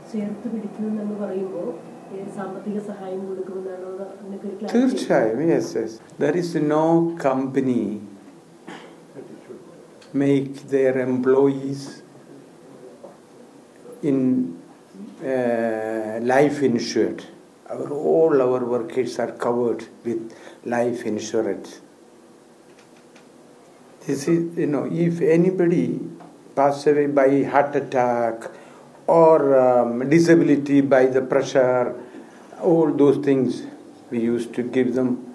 Yes. There is no company make their employees in life insured. All our workers are covered with life insurance. This is, if anybody pass away by heart attack or disability by the pressure, all those things, we used to give them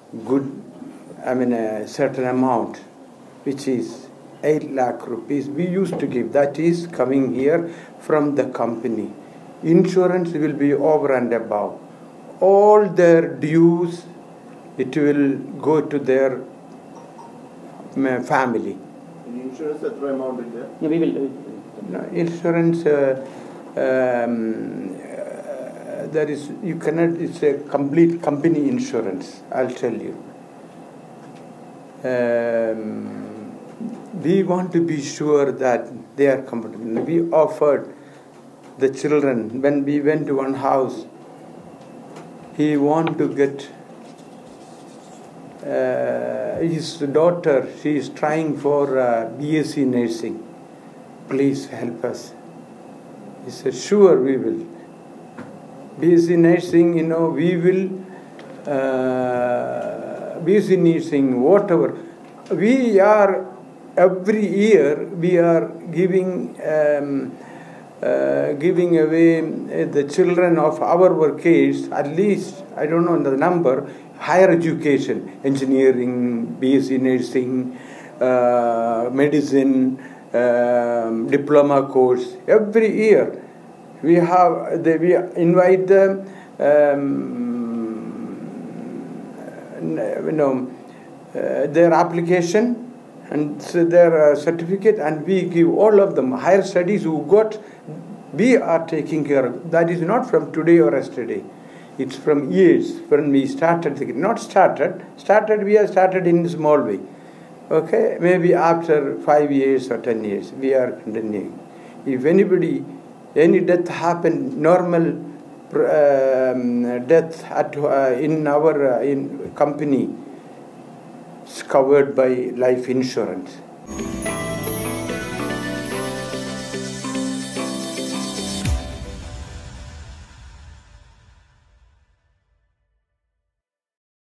a certain amount, which is 8 lakh rupees we used to give. That is coming here from the company. Insurance will be over and above. All their dues, it will go to their family. In insurance, that's the amount in there? Yeah, we will. No, insurance, there is, you cannot, it's a complete company insurance, I'll tell you. We want to be sure that they are comfortable. We offered the children, when we went to one house, he wanted to get his daughter, she is trying for BSc nursing. Please help us. He said, sure, we will. BSc nursing, we will, BSc nursing, whatever. We are, every year, we are giving away the children of our workers, at least, I don't know the number, higher education, engineering, BSc nursing, medicine, diploma course. Every year we invite them, their application and their certificate, and we give all of them higher studies who got. We are taking care of. That is not from today or yesterday. It's from years when we started. We have started in a small way. Okay, maybe after 5 years or 10 years, we are continuing. If any death happened, normal death in our company is covered by life insurance.